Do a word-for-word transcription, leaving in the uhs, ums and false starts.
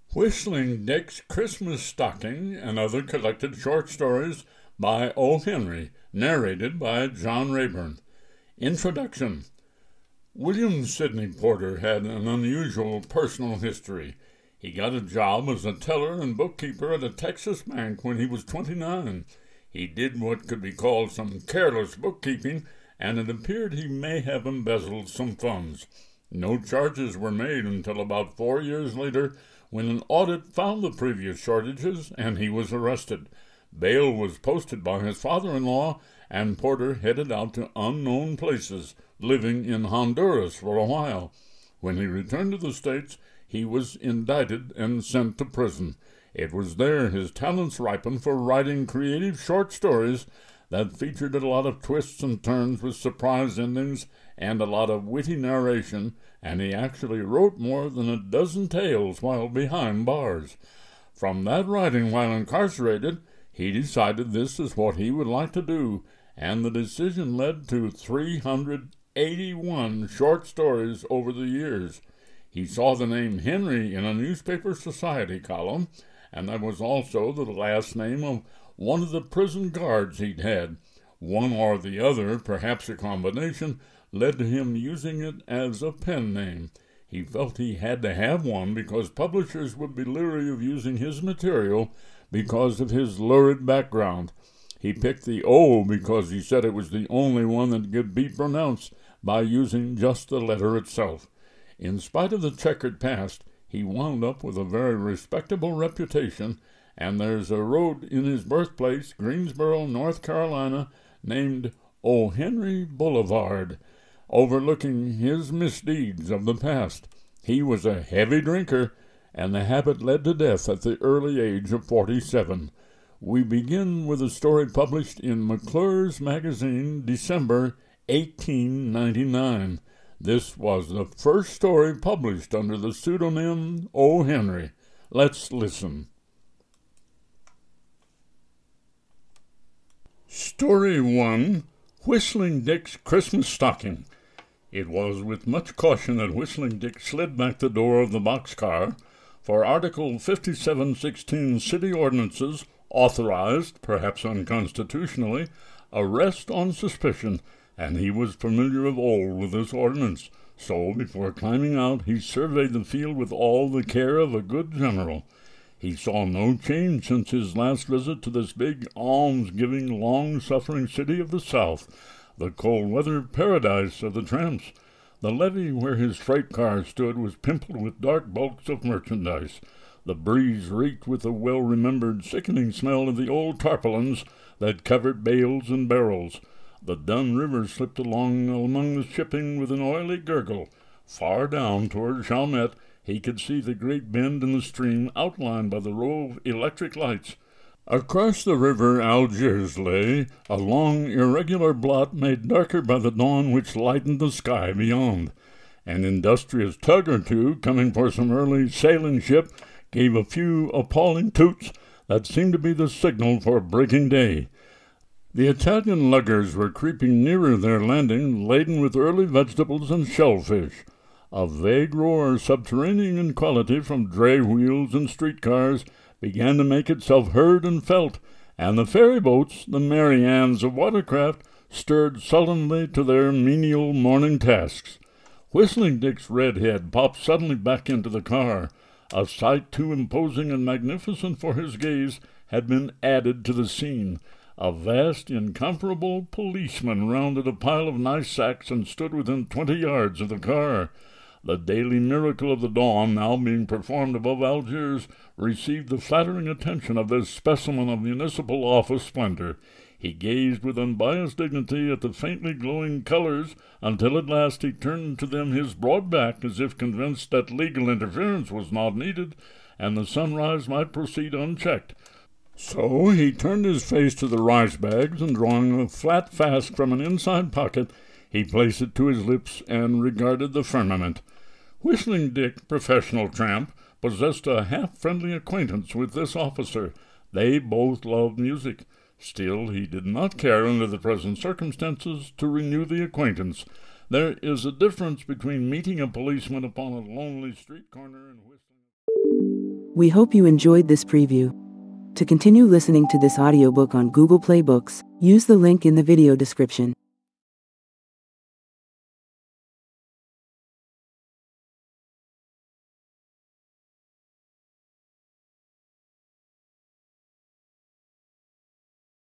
Whistling Dick's Christmas Stocking and Other Collected Short Stories by O. Henry, narrated by John Rayburn. Introduction. William Sidney Porter had an unusual personal history. He got a job as a teller and bookkeeper at a Texas bank when he was twenty-nine. He did what could be called some careless bookkeeping, and it appeared he may have embezzled some funds. No charges were made until about four years later, when an audit found the previous shortages and he was arrested. Bail was posted by his father-in-law, and Porter headed out to unknown places, living in Honduras for a while. When he returned to the States, he was indicted and sent to prison. It was there his talents ripened for writing creative short stories that featured a lot of twists and turns with surprise endings and a lot of witty narration, and he actually wrote more than a dozen tales while behind bars. From that writing while incarcerated, he decided this is what he would like to do, and the decision led to three hundred eighty-one short stories over the years. He saw the name Henry in a newspaper society column, and that was also the last name of one of the prison guards he'd had. One or the other, perhaps a combination, led to him using it as a pen name. He felt he had to have one because publishers would be leery of using his material because of his lurid background. He picked the O because he said it was the only one that could be pronounced by using just the letter itself. In spite of the checkered past, he wound up with a very respectable reputation, and there's a road in his birthplace, Greensboro, North Carolina, named O. Henry Boulevard, overlooking his misdeeds of the past. He was a heavy drinker, and the habit led to death at the early age of forty-seven. We begin with a story published in McClure's magazine, December eighteen ninety-nine. This was the first story published under the pseudonym O. Henry. Let's listen. Story one, Whistling Dick's Christmas Stocking. It was with much caution that Whistling Dick slid back the door of the boxcar, for Article fifty-seven sixteen City Ordinances authorized, perhaps unconstitutionally, arrest on suspicion, and he was familiar of old with this ordinance. So, before climbing out, he surveyed the field with all the care of a good general. He saw no change since his last visit to this big, alms-giving, long-suffering city of the South, the cold-weather paradise of the tramps. The levee where his freight car stood was pimpled with dark bulks of merchandise. The breeze reeked with the well-remembered, sickening smell of the old tarpaulins that covered bales and barrels. The Dun River slipped along among the shipping with an oily gurgle. Far down toward Chalmette, he could see the great bend in the stream outlined by the row of electric lights. Across the river Algiers lay, a long, irregular blot made darker by the dawn which lightened the sky beyond. An industrious tug or two, coming for some early sailing ship, gave a few appalling toots that seemed to be the signal for breaking day. The Italian luggers were creeping nearer their landing, laden with early vegetables and shellfish. A vague roar, subterranean in quality from dray wheels and streetcars, began to make itself heard and felt, and the ferry boats, the Mary Anns of watercraft, stirred sullenly to their menial morning tasks. Whistling Dick's red head popped suddenly back into the car. A sight too imposing and magnificent for his gaze had been added to the scene. A vast, incomparable policeman rounded a pile of nice sacks and stood within twenty yards of the car. The daily miracle of the dawn, now being performed above Algiers, received the flattering attention of this specimen of municipal office splendor. He gazed with unbiased dignity at the faintly glowing colors until at last he turned to them his broad back as if convinced that legal interference was not needed and the sunrise might proceed unchecked. So he turned his face to the rice bags, and drawing a flat flask from an inside pocket, he placed it to his lips and regarded the firmament. Whistling Dick, professional tramp, possessed a half-friendly acquaintance with this officer. They both loved music. Still, he did not care, under the present circumstances, to renew the acquaintance. There is a difference between meeting a policeman upon a lonely street corner and whistling. We hope you enjoyed this preview. To continue listening to this audiobook on Google Play Books, use the link in the video description.